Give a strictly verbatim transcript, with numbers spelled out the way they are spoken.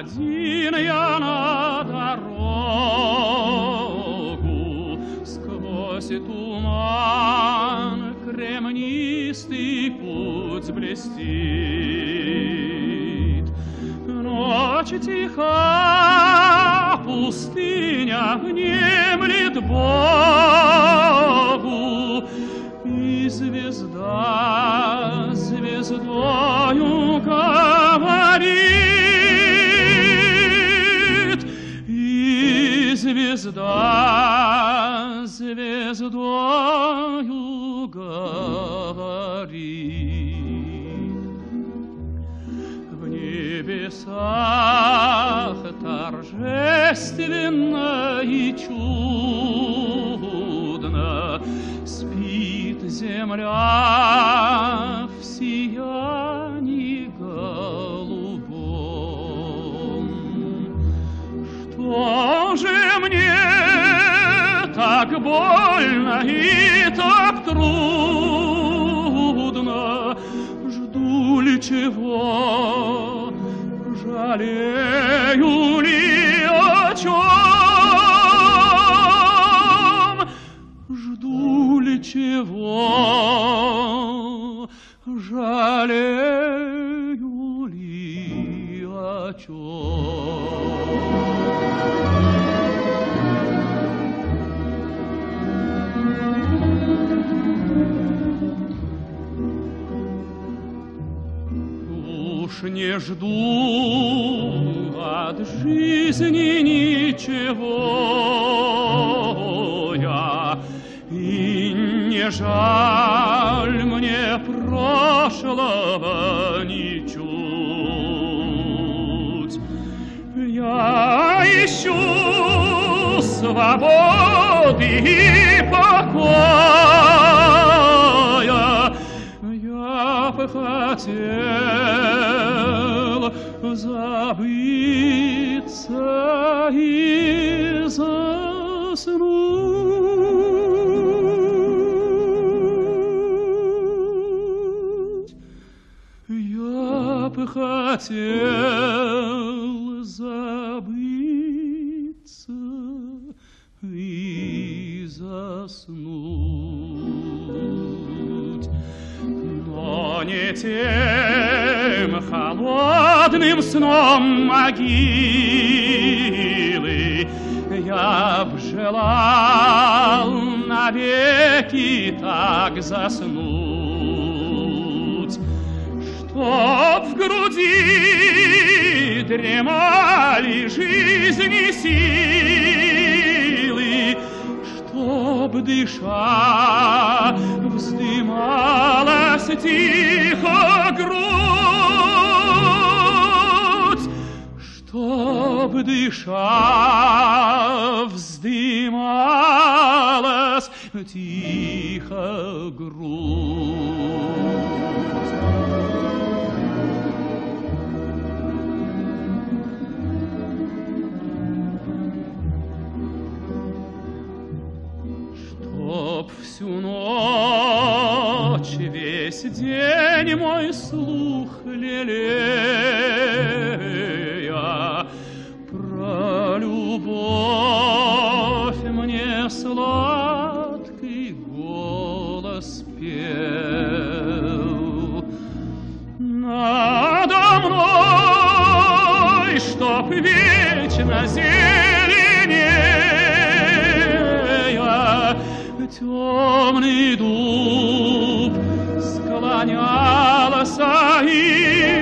один я на дорогу, сквозь туман кремнистый путь блестит. Ночь тиха, пустыня внемлет Богу, и звезда звездою говорит, и звезда звездою говорит. В небесах торжественно и чудно спит земля в сиянии голубом. Что же мне так больно и так трудно? Жду ли чего? Жалею ли о чем? Жду ли чего? Жалею ли о чем? Уж не жду от жизни ничего я, и не жаль мне прошлого ничуть. Я ищу свободы и покоя. Я бы хотел забыться и заснуть. Я бы хотел забыться и заснуть. Но не тем холодным сном могилы я б желал навеки так заснуть, чтоб в груди дремали жизни силы, чтоб, дыша, вздымалась тихо грудь, чтоб, дыша, вздымалась тихо грудь. Чтоб всю ночь, весь день мой слух лелея про любовь мне сладкий голос пел. Надо мной, чтоб вечно зеленея, темный дуб склонялся и